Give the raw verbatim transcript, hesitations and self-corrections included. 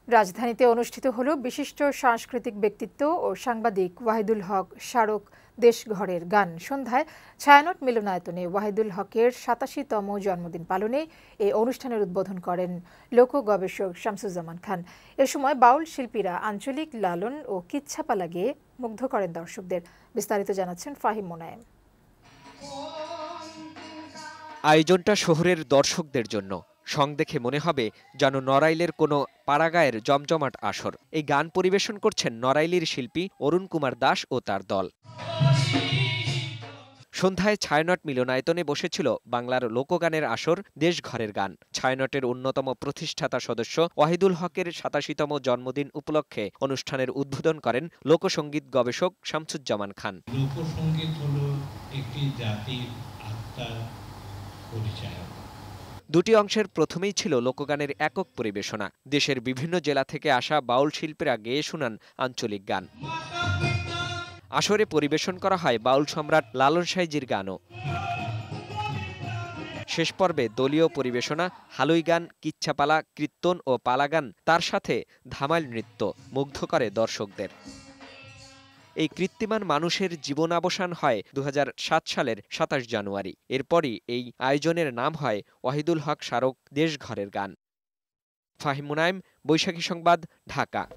রাজধানীতে অনুষ্ঠিত হলো বিশিষ্ট সাংস্কৃতিক ব্যক্তিত্ব ও সাংবাদিক ওয়াহিদুল হক স্মারক দেশঘরের গান। সন্ধ্যায় ছায়ানট মিলনায়তনে ওয়াহিদুল হকের সাতাশিতম জন্মদিন পালনে এই অনুষ্ঠানের উদ্বোধন করেন লোক গবেষক শামসুজ্জামান খান। এ সময় বাউল শিল্পীরা আঞ্চলিক লালন ও কিচ্ছাপালা গেয়ে মুগ্ধ করেন দর্শকদের। বিস্তারিত জানাচ্ছেন ফাহিম মোনায়েম। আয়োজনটা শহরের দর্শকদের জন্য। সং দেখে মনে হবে যেন নড়াইলের কোনো পাড়াগাঁয়ের জমজমাট আসর। এই গান পরিবেশন করছেন নড়াইলের শিল্পী অরুণ কুমার দাস ও তার দল। সন্ধ্যায় ছায়ানট মিলনায়তনে বসেছিল বাংলার লোকগানের আসর দেশঘরের গান। ছায়ানটের অন্যতম প্রতিষ্ঠাতা সদস্য ওয়াহিদুল হকের সাতাশিতম জন্মদিন উপলক্ষে অনুষ্ঠানের উদ্বোধন করেন লোকসঙ্গীত গবেষক শামসুজ্জামান খান। লোকসঙ্গীত হলো একটি জাতির আত্মার পরিচায়ক। দুটি অংশের প্রথমেই ছিল লোকগানের একক পরিবেশনা। দেশের বিভিন্ন জেলা থেকে আসা বাউল শিল্পীরা গেয়ে শোনান আঞ্চলিক গান। আসরে পরিবেশন করা হয় বাউল সম্রাট লালন সাইজির গানও। শেষ পর্বে দলীয় পরিবেশনা, হালুই গান, কিচ্ছাপালা, কীর্তন ও পালাগান, তার সাথে ধামাইল নৃত্য মুগ্ধ করে দর্শকদের। এই কৃত্রিমান মানুষের জীবনাবসান হয় দু হাজার সাত সালের সাতাশ জানুয়ারি। এরপরই এই আয়োজনের নাম হয় ওয়াহিদুল হক স্মারক দেশঘরের গান। ফাহিম মুনায়েম, বৈশাখী সংবাদ, ঢাকা।